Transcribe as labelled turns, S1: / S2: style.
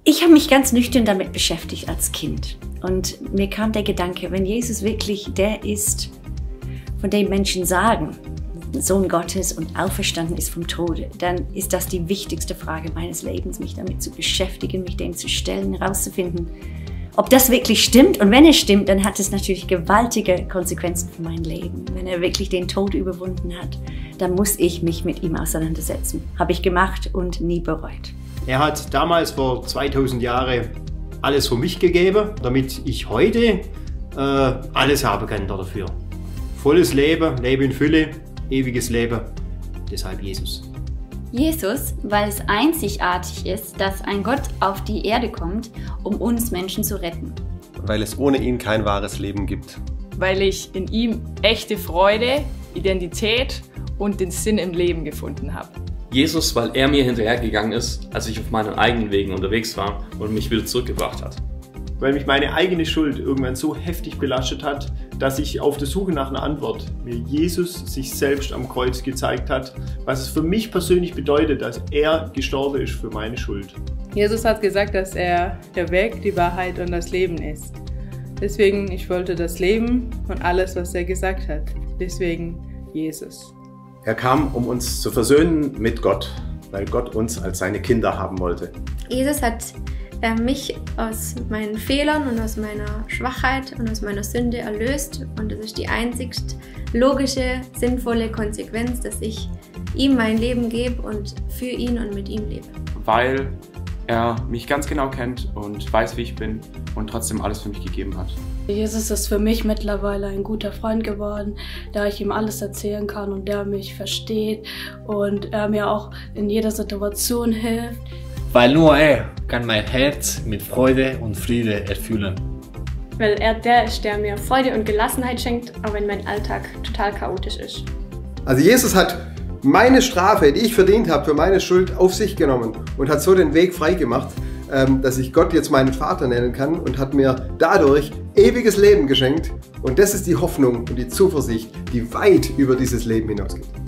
S1: Ich habe mich ganz nüchtern damit beschäftigt als Kind. Und mir kam der Gedanke, wenn Jesus wirklich der ist, von dem Menschen sagen, Sohn Gottes und auferstanden ist vom Tode, dann ist das die wichtigste Frage meines Lebens, mich damit zu beschäftigen, mich dem zu stellen, herauszufinden, ob das wirklich stimmt. Und wenn es stimmt, dann hat es natürlich gewaltige Konsequenzen für mein Leben. Wenn er wirklich den Tod überwunden hat, dann muss ich mich mit ihm auseinandersetzen. Habe ich gemacht und nie bereut.
S2: Er hat damals vor 2000 Jahren alles für mich gegeben, damit ich heute alles haben kann dafür. Volles Leben, Leben in Fülle, ewiges Leben, deshalb Jesus.
S3: Jesus, weil es einzigartig ist, dass ein Gott auf die Erde kommt, um uns Menschen zu retten.
S4: Weil es ohne ihn kein wahres Leben gibt.
S5: Weil ich in ihm echte Freude, Identität und den Sinn im Leben gefunden habe.
S6: Jesus, weil er mir hinterhergegangen ist, als ich auf meinen eigenen Wegen unterwegs war und mich wieder zurückgebracht hat.
S2: Weil mich meine eigene Schuld irgendwann so heftig belastet hat, dass ich auf der Suche nach einer Antwort mir Jesus sich selbst am Kreuz gezeigt hat, was es für mich persönlich bedeutet, dass er gestorben ist für meine Schuld.
S7: Jesus hat gesagt, dass er der Weg, die Wahrheit und das Leben ist. Deswegen, ich wollte das Leben und alles, was er gesagt hat. Deswegen Jesus.
S4: Er kam, um uns zu versöhnen mit Gott, weil Gott uns als seine Kinder haben wollte.
S8: Jesus hat mich aus meinen Fehlern und aus meiner Schwachheit und aus meiner Sünde erlöst. Und das ist die einzigst logische, sinnvolle Konsequenz, dass ich ihm mein Leben gebe und für ihn und mit ihm lebe.
S9: Weil er mich ganz genau kennt und weiß, wie ich bin und trotzdem alles für mich gegeben hat.
S10: Jesus ist für mich mittlerweile ein guter Freund geworden, da ich ihm alles erzählen kann und der mich versteht und er mir auch in jeder Situation hilft.
S11: Weil nur er kann mein Herz mit Freude und Friede erfüllen.
S12: Weil er der ist, der mir Freude und Gelassenheit schenkt, auch wenn mein Alltag total chaotisch ist.
S13: Also Jesus hat meine Strafe, die ich verdient habe, für meine Schuld auf sich genommen und hat so den Weg frei gemacht, dass ich Gott jetzt meinen Vater nennen kann und hat mir dadurch ewiges Leben geschenkt. Und das ist die Hoffnung und die Zuversicht, die weit über dieses Leben hinausgeht.